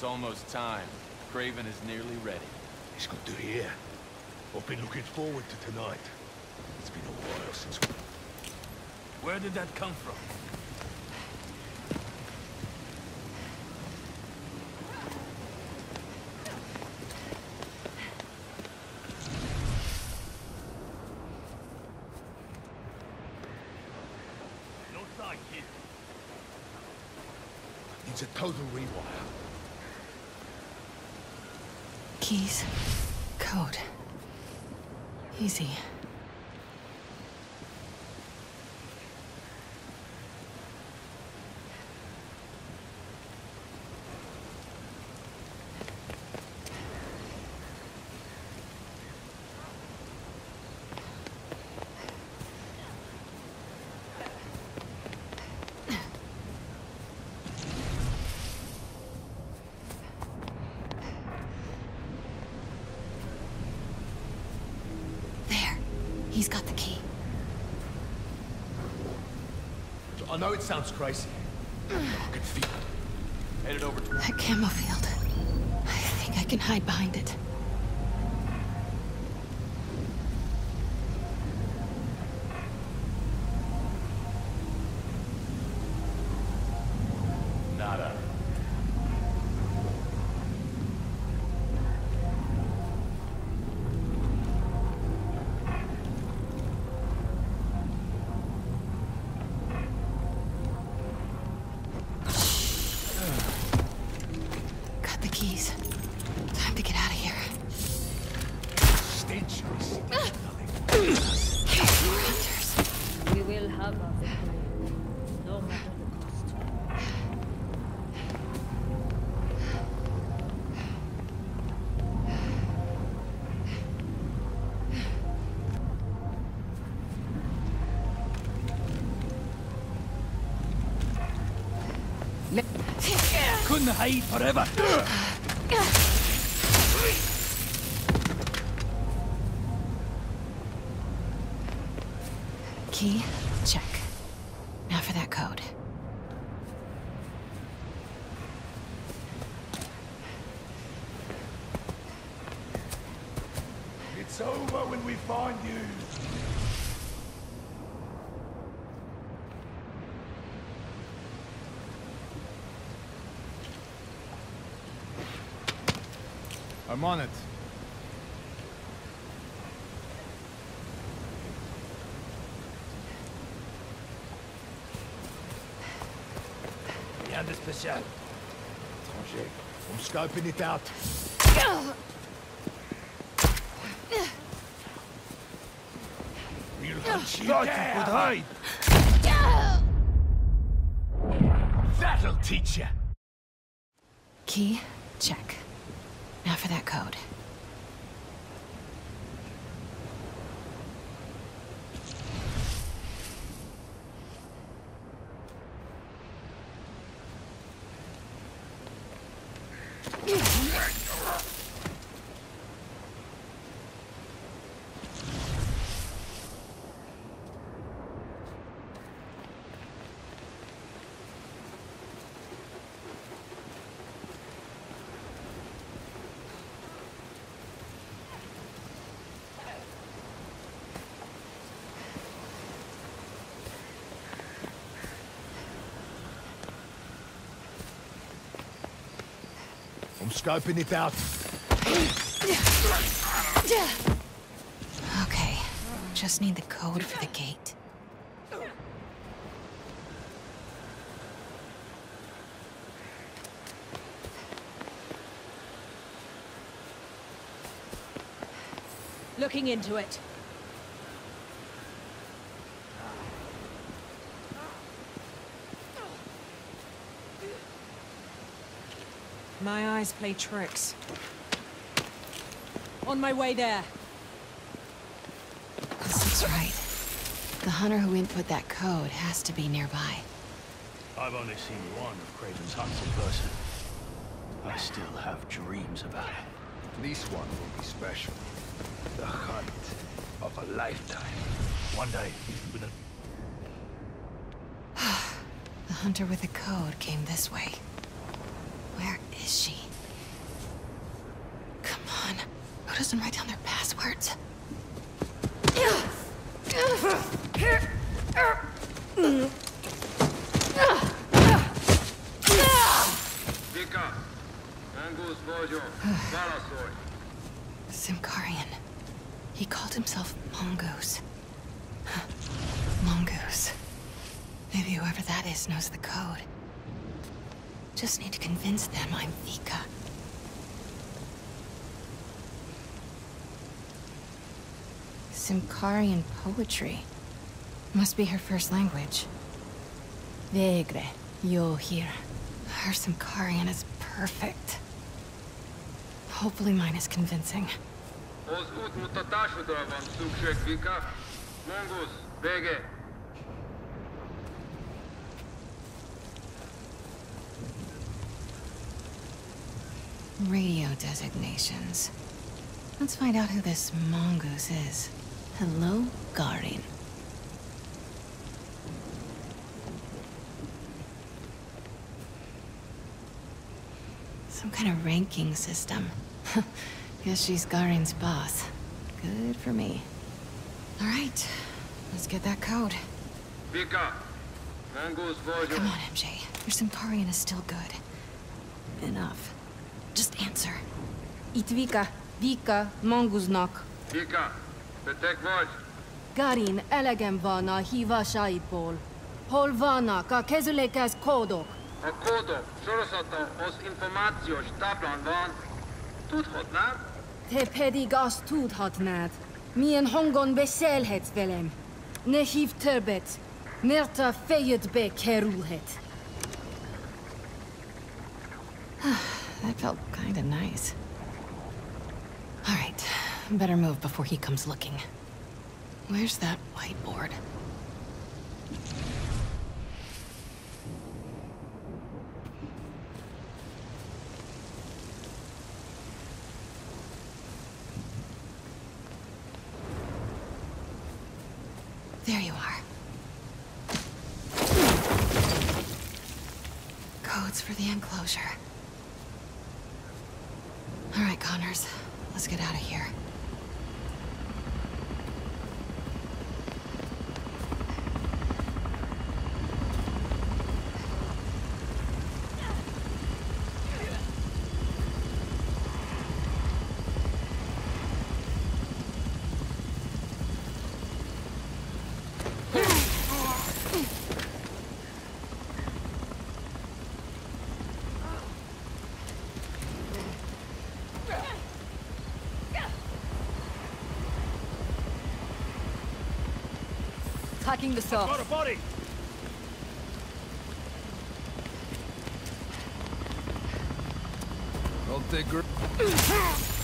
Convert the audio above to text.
almost time. Kraven is nearly ready. It's good to hear. I've been looking forward to tonight. It's been a while since... Where did that come from? No sign here. It's a total rewire. Keys. Code. Easy. He's got the key. I know it sounds crazy. I can feel it. Headed over to... That camo field. I think I can hide behind it. Nada. Keys. Time to get out of here. Stench. I see nothing. More hunters. We will have our victory, no matter the cost. Couldn't hide forever. Key, check. Now for that code. It's over when we find you. I'm on it. Rien de spécial. Étranger. I'm scoping it out. We'll hunt you down. Hide. That'll teach you. Key, check. Now for that code. I'm scoping it out. Okay. Just need the code for the gate. Looking into it. My eyes play tricks. On my way there. This looks right. The hunter who input that code has to be nearby. I've only seen one of Kraven's hunts in person. I still have dreams about it. This one will be special. The hunt of a lifetime. One day, with a... The hunter with the code came this way. Where is she? doesn't write down their passwords. Simkarian. He called himself Mongoose. Mongoose. Maybe whoever that is knows the code. Just need to convince them I'm Vika. Simkarian poetry. Must be her first language. Vegre, yo here. Her Simkarian is perfect. Hopefully mine is convincing. Az útmutatásodra van szükség, Vika. Mongoose, vége. Radio designations. Let's find out who this Mongoose is. Hello, Garin. Some kind of ranking system. Guess she's Garin's boss. Good for me. All right, let's get that code. Vika, Mongoose vagyok. Come on, MJ. Your Simkarian is still good. Enough. Just answer. Itt Vika. Vika, Mongoose-nak. Vika, beteg vagy? Garin, elegem van a hívásaidból. Hol vannak a kezülékhez kódok? A kódok sorozata az információs táblán van. Tudhatnád? Te pedig azt tudhatnád. Milyen hangon beszélhetsz velem. Ne hív többet, mert a fejedbe kerülhet. That felt kinda nice. All right, better move before he comes looking. Where's that whiteboard? There you are. Codes for the enclosure. All right, Connors. Let's get out of here. Hacking the source. Got a body! Don't think